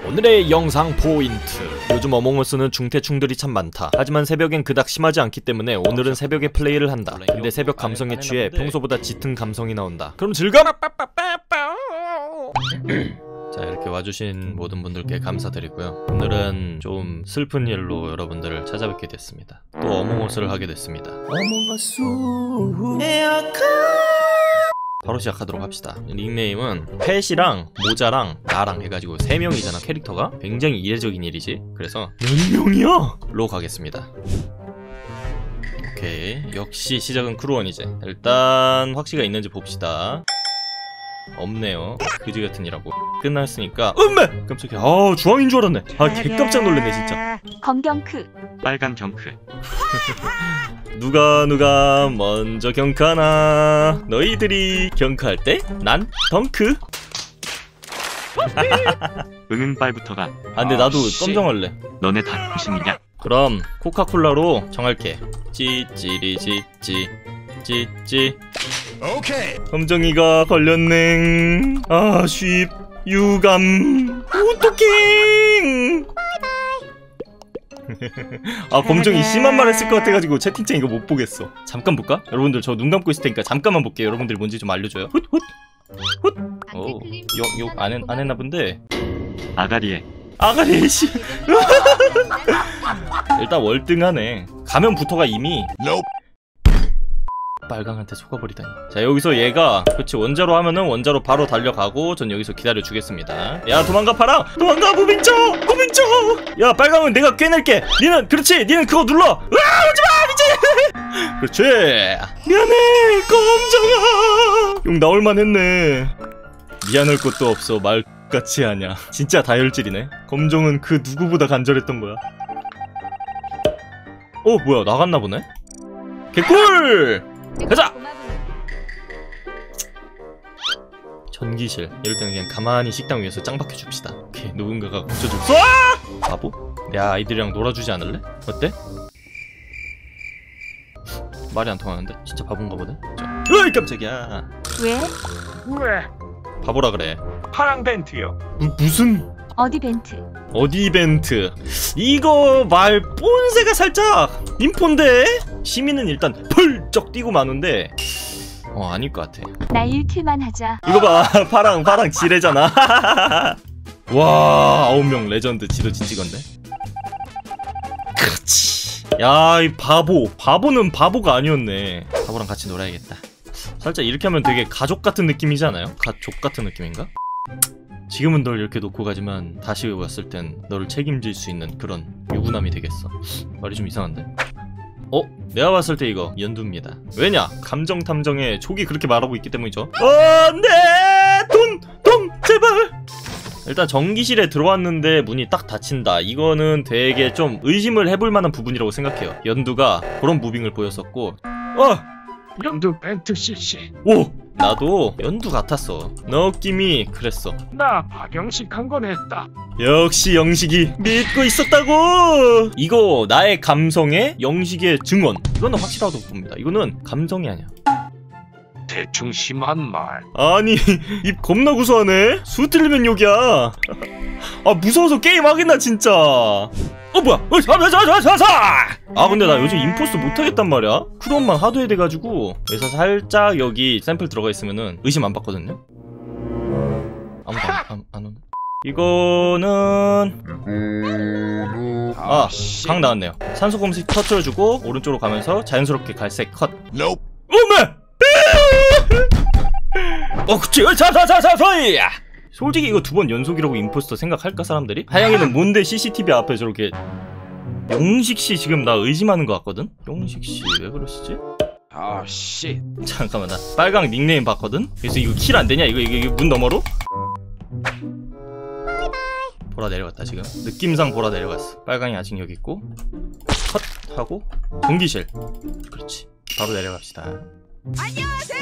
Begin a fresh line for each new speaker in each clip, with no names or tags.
오늘의 영상 포인트. 요즘 어몽어스는 중태충들이 참 많다. 하지만 새벽엔 그닥 심하지 않기 때문에 오늘은 새벽에 플레이를 한다. 근데 새벽 감성에 취해 평소보다 짙은 감성이 나온다. 그럼 즐거워! 자, 이렇게 와주신 모든 분들께 감사드리고요. 오늘은 좀 슬픈 일로 여러분들을 찾아뵙게 됐습니다. 또 어몽어스를 하게 됐습니다. 어몽어스 바로 시작하도록 합시다. 닉네임은 펫이랑 모자랑 나랑 해가지고 3명이잖아. 캐릭터가 굉장히 이례적인 일이지. 그래서 몇 명이야? 로 가겠습니다. 오케이, 역시 시작은 크루원이지. 일단 확시가 있는지 봅시다. 없네요. 그지같은이라고. 끝났으니까 음메! 깜짝이야. 아, 주황인 줄 알았네. 아, 개깜짝 놀랐네 진짜.
검경크
빨간 경크.
누가 먼저 경크하나. 너희들이 경크할 때 난 덩크.
응응빨부터가.
아, 근데 나도 검정할래.
너네 다 무슨이냐?
그럼 코카콜라로 정할게. 찌찌리 찌찌 찌찌. 오케이. 검정이가 걸렸넹. 아, 쉽 유감. 어떡해. 아, 검정이 심한 말 했을 것 같아가지고 채팅창 이거 못 보겠어. 잠깐 볼까? 여러분들 저 눈 감고 있을 테니까 잠깐만 볼게요. 여러분들이 뭔지 좀 알려줘요. 훗. 오, 욕 안 했나 본데.
아가리에.
아가리 씨. 일단 월등하네. 가면부터가 이미 빨강한테 속아버리다니. 자, 여기서 얘가 그렇지 원자로 하면은 원자로 바로 달려가고 전 여기서 기다려주겠습니다. 야, 도망가 파랑! 도망가 무빙쳐! 야, 빨강은 내가 꿰낼게. 니는 그렇지, 니는 그거 눌러. 으아, 오지마 미친. 그렇지. 미안해 검정아. 욕 나올만 했네. 미안할 것도 없어. 말같이 하냐. 진짜 다혈질이네. 검정은 그 누구보다 간절했던 거야. 뭐야, 나갔나 보네. 개꿀. 가자! 전기실. 이럴 때는 그냥 가만히 식당 위에서 짱 박혀줍시다. 오케이, 누군가가 고쳐줄. 쏴! 바보? 내 아이들이랑 놀아주지 않을래? 어때? 말이 안 통하는데? 진짜 바본가 보네? 으이, 깜짝이야.
왜?
바보라 그래.
파랑 벤트요.
무슨?
어디 벤트?
어디 이벤트? 이거 말 뽐새가 살짝 인폰데? 시민은 일단 펄쩍 뛰고 마는데 아닐 것 같아.
나 1킬만 하자.
이거 봐. 파랑 지뢰잖아. 와, 9명 레전드 지도진 찍었네. 그렇지. 야, 이 바보는 바보가 아니었네. 바보랑 같이 놀아야겠다. 살짝 이렇게 하면 되게 가족 같은 느낌이지 않아요? 가족 같은 느낌인가? 지금은 널 이렇게 놓고 가지만 다시 왔을 땐 너를 책임질 수 있는 그런 유부남이 되겠어. 말이 좀 이상한데? 내가 봤을 때 이거 연두입니다. 왜냐? 감정 탐정에 족이 그렇게 말하고 있기 때문이죠. 네! 돈! 제발! 일단 전기실에 들어왔는데 문이 딱 닫힌다. 이거는 되게 좀 의심을 해볼 만한 부분이라고 생각해요. 연두가 그런 무빙을 보였었고.
연두 벤트 CC.
오! 나도 연두 같았어. 느낌이 그랬어.
나 박영식 한 건 했다.
역시 영식이 믿고 있었다고. 이거 나의 감성에 영식의 증언. 이거는 확실하다고 봅니다. 이거는 감성이 아니야.
대충 심한 말.
아니, 입 겁나 구수하네. 수 틀리면 욕이야. 아, 무서워서 게임 하겠나 진짜. 뭐야? 근데 나 요즘 임포스트 못하겠단 말이야. 크롬만 하도 해야 돼가지고. 그래서 살짝 여기 샘플 들어가 있으면은 의심 안 받거든요. 아무도 안 오네. 이거는 강 나왔네요. 산소 검색 터트려주고 오른쪽으로 가면서 자연스럽게 갈색 컷. 오메! 그치. 솔직히 이거 2번 연속이라고 임포스터 생각할까 사람들이? 하양이는 뭔데 CCTV 앞에 저렇게. 영식씨 지금 나 의심하는 것 같거든? 영식씨 왜 그러시지?
씨.
잠깐만, 나 빨강 닉네임 봤거든? 그래서 이거 킬 안되냐? 이거 문 너머로? 보라 내려갔다. 지금 느낌상 보라 내려갔어. 빨강이 아직 여기 있고 컷 하고 전기실. 그렇지. 바로 내려갑시다. 안녕하세요.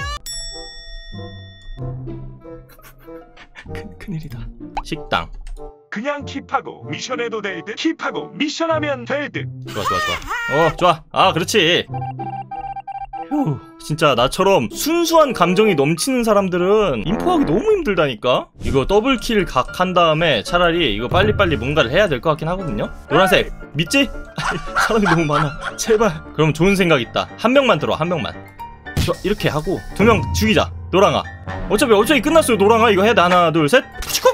큰일이다. 식당.
그냥 킵하고 미션해도 될 듯. 킵하고 미션하면 될 듯.
좋아. 좋아. 그렇지. 휴, 진짜 나처럼 순수한 감정이 넘치는 사람들은 인포하기 너무 힘들다니까? 이거 더블킬 각 한 다음에 차라리 이거 빨리빨리 뭔가를 해야 될 것 같긴 하거든요? 노란색 믿지? 사람이 너무 많아 제발. 그럼 좋은 생각 있다. 한 명만 들어, 한 명만. 좋아, 이렇게 하고 2명 죽이자. 노랑아 어차피 끝났어요. 노랑아 이거 해야 돼. 하나 둘 셋 푸시고.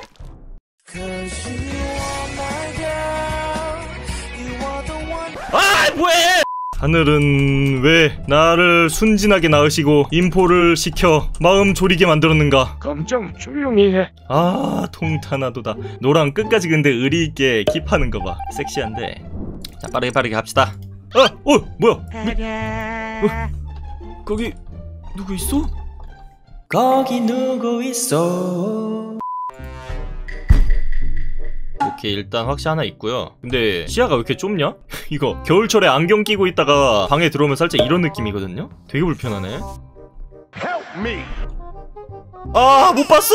아 뭐해! 하늘은 왜 나를 순진하게 낳으시고 인포를 시켜 마음 졸이게 만들었는가?
검정 조용히 해.
아 통탄하도다. 노랑 끝까지 근데 의리있게 킵하는 거봐. 섹시한데. 자 빠르게 합시다. 뭐야? 거기 누구 있어? 거기 누구 있어? 오케이 일단 확시 하나 있고요. 근데 시야가 왜 이렇게 좁냐? 이거 겨울철에 안경 끼고 있다가 방에 들어오면 살짝 이런 느낌이거든요? 되게 불편하네.
Help me.
아 못 봤어.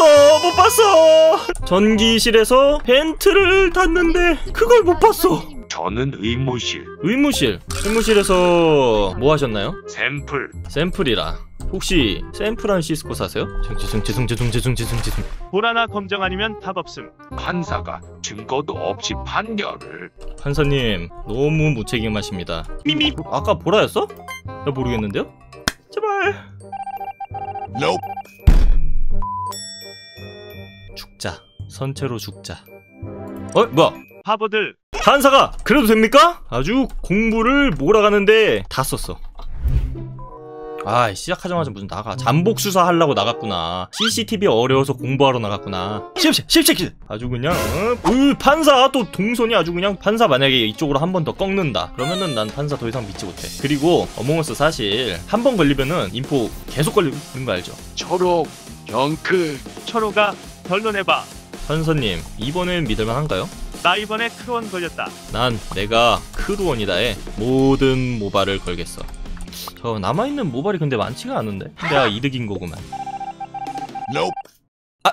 전기실에서 벤트를 닫는데 그걸 못 봤어.
저는
의무실에서 뭐 하셨나요? 샘플이라. 혹시 샘플한 시스코 사세요? 죄송.
보라나 검정 아니면 답 없음.
판사가 증거도 없이 판결을.
판사님 너무 무책임하십니다. 아까 보라였어? 나 모르겠는데요? 제발. 죽자. 선체로 죽자. 뭐야?
바보들.
판사가 그래도 됩니까? 아주 공부를 몰아가는데 다 썼어. 아 시작하자마자 무슨 나가 잠복 수사 하려고 나갔구나. CCTV 어려워서 공부하러 나갔구나. 십시 아주 그냥 판사 또 동선이 아주 그냥. 판사 만약에 이쪽으로 한 번 더 꺾는다 그러면은 난 판사 더 이상 믿지 못해. 그리고 어몽어스 사실 한 번 걸리면은 인포 계속 걸리는 거 알죠?
초록 경크.
초로가 변론해봐.
판사님 이번엔 믿을만한가요?
나 이번에 크원 걸렸다.
난 내가 크루원이다에 모든 모발을 걸겠어. 저 남아있는 모발이 근데 많지가 않은데? 내가 이득인 거구만. 아!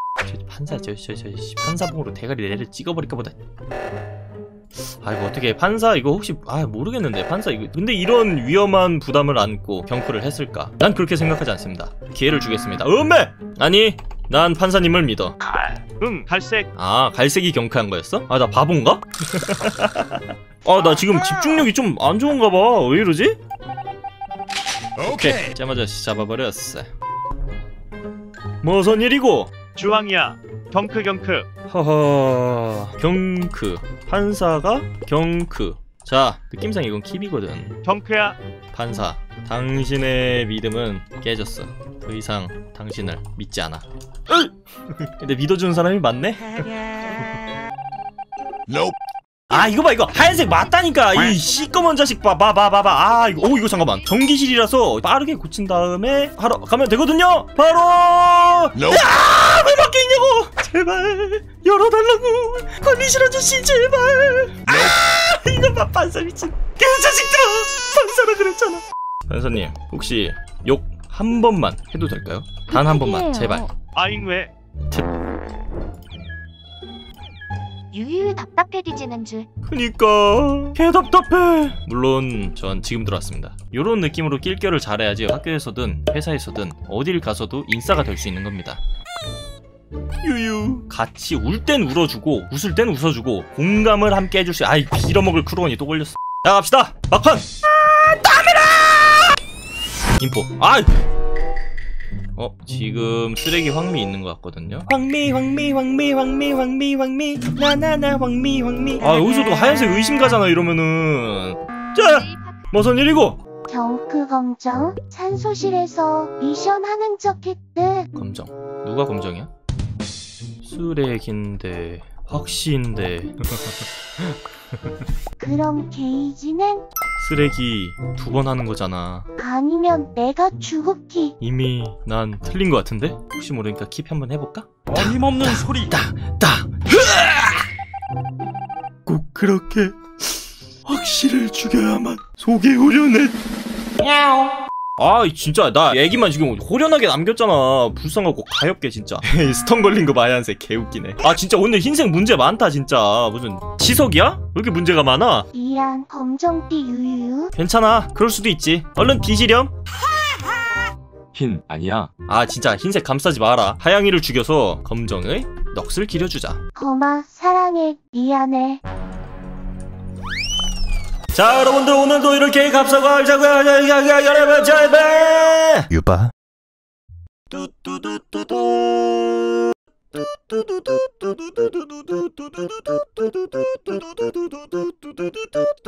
판사봉으로 대가리 내를 찍어버릴까 보다. 아 이거 어떻게 판사 이거 혹시 모르겠는데 판사 이거 근데 이런 위험한 부담을 안고 경크를 했을까? 난 그렇게 생각하지 않습니다. 기회를 주겠습니다. 음메! 아니 난 판사님을 믿어.
갈색.
아 갈색이 경크한 거였어? 아 나 바본가? 아 나 지금 집중력이 좀 안 좋은가 봐. 왜 이러지? 오케이 짜마자 잡아버렸어. 무슨 일이고?
주황이야. 경크.
허허 경크 판사가 경크. 자 느낌상 이건 킵이거든.
경크야.
판사 당신의 믿음은 깨졌어. 더 이상 당신을 믿지 않아. 근데 믿어주는 사람이 많네? 아 이거 봐 이거 하얀색 맞다니까. 이 시꺼먼 자식 봐봐. 아 이거 잠깐만 전기실이라서 빠르게 고친 다음에 하러 가면 되거든요. 바로 왜 밖에 있냐고. 제발 열어달라고. 관리실 아저씨 제발. 이거 봐 판사 미친 그 자식들아. 판사라 그랬잖아. 판사님 혹시 욕 한 번만 해도 될까요? 단 한 번만 제발.
아잉 왜?
유유 답답해지는 줄.
그니까 개 답답해. 물론 전 지금 들어왔습니다. 요런 느낌으로 낄결을 잘해야지 학교에서든 회사에서든 어딜 가서도 인싸가 될 수 있는 겁니다. 유유 같이 울 땐 울어주고 웃을 땐 웃어주고 공감을 함께 해줄 수. 아이 빌어먹을 크루원이 또 걸렸어. 자 갑시다 막판. 땀이라 인포. 지금 쓰레기 황미 있는 것 같거든요. 황미 나나나 황미. 여기서도 하얀색 의심 가잖아 이러면은. 자 무슨 일이고?
경크 검정 산소실에서 미션 하는 척 했대.
검정 누가 검정이야? 쓰레기인데 확시인데.
그럼 게이지는?
쓰레기 2번 하는 거잖아.
아니면 내가 주급기.
이미 난 틀린 것 같은데? 혹시 모르니까 킵 한번 해볼까?
어림없는 소리.
꼭 그렇게 확실을 죽여야만 속이 후련해. 아 진짜 나 얘기만 지금 호련하게 남겼잖아. 불쌍하고 가엾게 진짜. 스턴 걸린 거 마얀색 개웃기네. 아 진짜 오늘 흰색 문제 많다 진짜. 무슨 치석이야? 왜 이렇게 문제가 많아?
이 미안. 검정띠 유유.
괜찮아. 그럴 수도 있지. 얼른 뒤지렴.
흰 아니야.
아 진짜 흰색 감싸지 마라. 하양이를 죽여서 검정의 넋을 기려주자.
범아 사랑해. 미안해.
자 여러분들 오늘도 이렇게 감싸고 하자고요. 여러분 제발
유바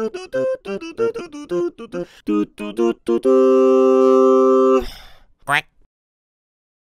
quack.